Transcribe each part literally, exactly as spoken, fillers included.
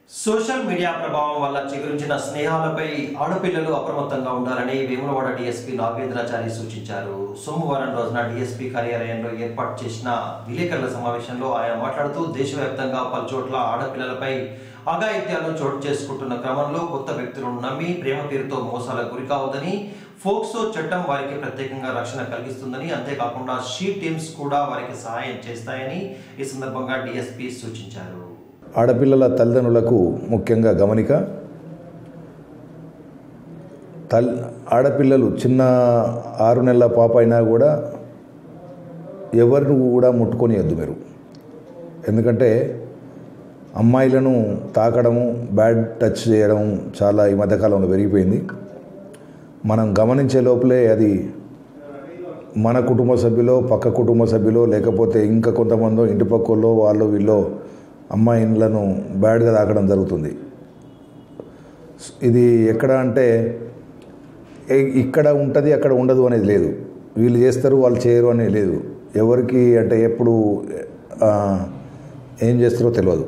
Social media ప్రభావం వల్ల చిగురించిన స్నేహాలపై ఆడపిల్లలు అప్రమత్తంగా ఉండాలని వేములవాడ డీఎస్పీ నాగేంద్రాచారి సూచించారు. సోమవారం రోజున డీఎస్పీ కార్యాలయంలో ఏర్పాటు చేసిన విలేకరుల సమావేశంలో ఆయన మాట్లాడుతూ దేశవ్యాప్తంగా పలుచోట్ల ఆడపిల్లలపై అఘాయిత్యాలు చోటు చేసుకుంటున్న క్రమంలో కొత్త వ్యక్తులను నమ్మి ప్రేమ పేరుతో మోసాలకు గురికావద్దని, ఫోక్సో చట్టం వారికి ప్రత్యేకంగా రక్షణ కలిగిస్తుందని, అంతేకాకుండా షీ టీమ్స్ కూడా వారికి సహాయం చేస్తాయని ఈ సందర్భంగా డీఎస్పీ సూచించారు. ఆడపిల్లల తల్లిదండ్రులకు ముఖ్యంగా గమనిక, తల్ ఆడపిల్లలు చిన్న ఆరు నెలల పాప అయినా కూడా ఎవరిని కూడా ముట్టుకొనియద్దు మీరు. ఎందుకంటే అమ్మాయిలను తాకడము, బ్యాడ్ టచ్ చేయడం చాలా ఈ మధ్యకాలంలో పెరిగిపోయింది. మనం గమనించే లోపలే అది మన కుటుంబ సభ్యులో, పక్క కుటుంబ సభ్యులో, లేకపోతే ఇంకా కొంతమందో ఇంటి పక్కల్లో వాళ్ళు వీళ్ళు అమ్మాయిలను బ్యాడ్గా తాకడం జరుగుతుంది. ఇది ఎక్కడ అంటే ఇక్కడ ఉంటుంది అక్కడ ఉండదు అనేది లేదు. వీళ్ళు చేస్తారు వాళ్ళు చేయరు అనేది లేదు. ఎవరికి అంటే ఎప్పుడు ఏం చేస్తారో తెలియదు.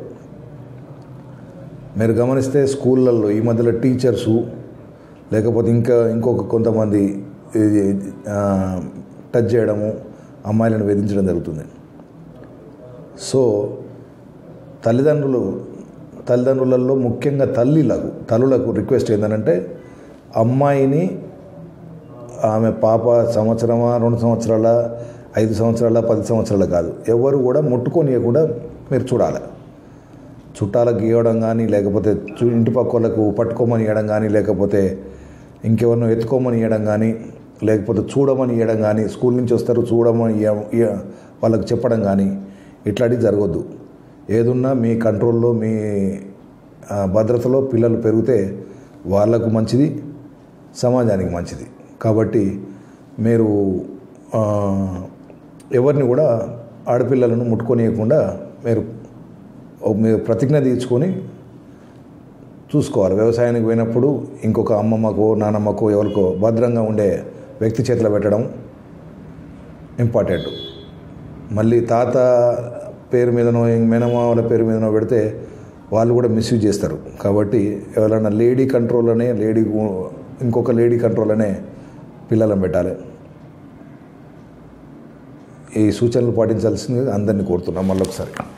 మీరు గమనిస్తే స్కూళ్ళల్లో ఈ మధ్యలో టీచర్సు లేకపోతే ఇంకా ఇంకొక కొంతమంది టచ్ చేయడము, అమ్మాయిలను వేధించడం జరుగుతుంది. సో తల్లిదండ్రులు తల్లిదండ్రులలో ముఖ్యంగా తల్లిలకు తల్లులకు రిక్వెస్ట్ ఏంటంటే, అమ్మాయిని ఆమె పాప సంవత్సరమా, రెండు సంవత్సరాల, ఐదు సంవత్సరాల, పది సంవత్సరాల కాదు, ఎవరు కూడా ముట్టుకొనియకుండా మీరు చూడాలి. చుట్టాలకు ఇవ్వడం కానీ, లేకపోతే ఇంటి పక్క వాళ్ళకు పట్టుకోమని ఇవ్వడం కానీ, లేకపోతే ఇంకెవరినో ఎత్తుకోమని ఇవ్వడం కానీ, లేకపోతే చూడమని ఇవ్వడం కానీ, స్కూల్ నుంచి వస్తారు చూడమని వాళ్ళకు చెప్పడం కానీ ఇట్లాంటివి జరగద్దు. ఏదున్నా మీ కంట్రోల్లో, మీ భద్రతలో పిల్లలు పెరిగితే వాళ్ళకు మంచిది, సమాజానికి మంచిది. కాబట్టి మీరు ఎవరిని కూడా ఆడపిల్లలను ముట్టుకొనియకుండా మీరు మీరు ప్రతిజ్ఞ తీర్చుకొని చూసుకోవాలి. వ్యవసాయానికి పోయినప్పుడు ఇంకొక అమ్మమ్మకో, నానమ్మకో, ఎవరికో భద్రంగా ఉండే వ్యక్తి చేతిలో పెట్టడం ఇంపార్టెంట్. మళ్ళీ తాత పేరు మీదనో, మేనమామల పేరు మీదనో పెడితే వాళ్ళు కూడా మిస్యూజ్ చేస్తారు. కాబట్టి ఎవరైనా లేడీ కంట్రోల్ అనే లేడీ ఇంకొక లేడీ కంట్రోల్ అనే పిల్లలను పెట్టాలి. ఈ సూచనలు పాటించాల్సింది అందరినీ కోరుతున్నాం. మళ్ళొకసారి